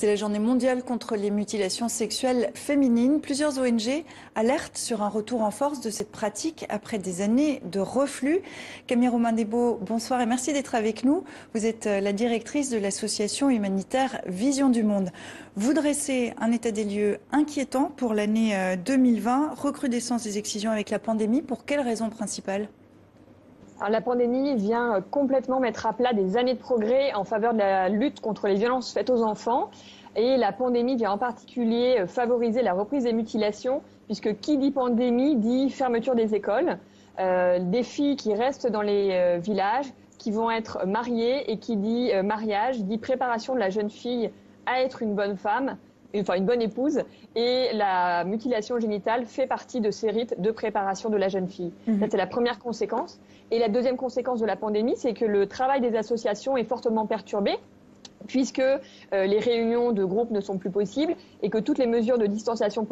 C'est la journée mondiale contre les mutilations sexuelles féminines. Plusieurs ONG alertent sur un retour en force de cette pratique après des années de reflux. Camille Romain-Desbaux, bonsoir et merci d'être avec nous. Vous êtes la directrice de l'association humanitaire Vision du Monde. Vous dressez un état des lieux inquiétant pour l'année 2020, recrudescence des excisions avec la pandémie. Pour quelles raisons principales ? Alors, la pandémie vient complètement mettre à plat des années de progrès en faveur de la lutte contre les violences faites aux enfants. Et la pandémie vient en particulier favoriser la reprise des mutilations, puisque qui dit pandémie dit fermeture des écoles, des filles qui restent dans les villages, qui vont être mariées, et qui dit mariage dit préparation de la jeune fille à être une bonne femme, enfin une bonne épouse, et la mutilation génitale fait partie de ces rites de préparation de la jeune fille. Ça, c'est la première conséquence. Et la deuxième conséquence de la pandémie, c'est que le travail des associations est fortement perturbé, puisque les réunions de groupe ne sont plus possibles et que toutes les mesures de distanciation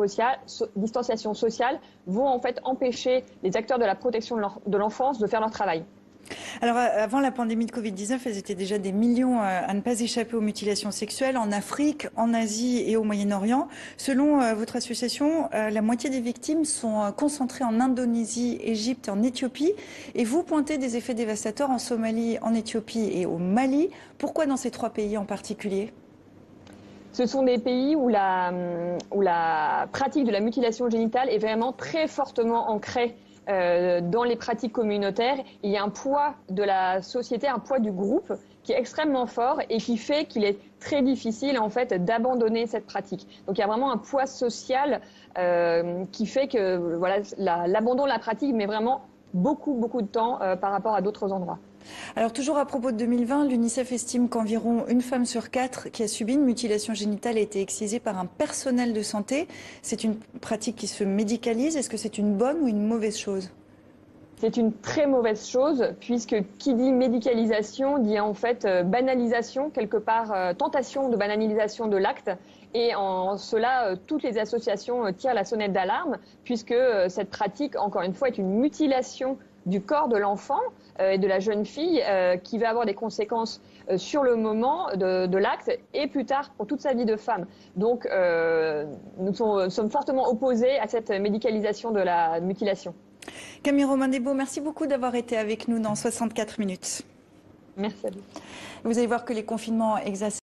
sociale vont en fait empêcher les acteurs de la protection de l'enfance de faire leur travail. Alors, avant la pandémie de Covid-19, elles étaient déjà des millions à ne pas échapper aux mutilations sexuelles en Afrique, en Asie et au Moyen-Orient. Selon votre association, la moitié des victimes sont concentrées en Indonésie, Égypte et en Éthiopie. Et vous pointez des effets dévastateurs en Somalie, en Éthiopie et au Mali. Pourquoi dans ces trois pays en particulier ? Ce sont des pays où la pratique de la mutilation génitale est vraiment très fortement ancrée dans les pratiques communautaires. Il y a un poids de la société, un poids du groupe qui est extrêmement fort et qui fait qu'il est très difficile en fait d'abandonner cette pratique. Donc il y a vraiment un poids social qui fait que voilà, l'abandon de la pratique met vraiment beaucoup de temps par rapport à d'autres endroits. Alors toujours à propos de 2020, l'UNICEF estime qu'environ une femme sur quatre qui a subi une mutilation génitale a été excisée par un personnel de santé. C'est une pratique qui se médicalise. Est-ce que c'est une bonne ou une mauvaise chose ? C'est une très mauvaise chose, puisque qui dit médicalisation dit en fait banalisation, quelque part tentation de banalisation de l'acte. Et en cela, toutes les associations tirent la sonnette d'alarme, puisque cette pratique, encore une fois, est une mutilation du corps de l'enfant et de la jeune fille qui va avoir des conséquences sur le moment de l'acte et plus tard pour toute sa vie de femme. Donc nous sommes fortement opposés à cette médicalisation de la mutilation. Camille Romain-Desbaux, merci beaucoup d'avoir été avec nous dans 64 minutes. Merci à vous. Vous allez voir que les confinements exacerbent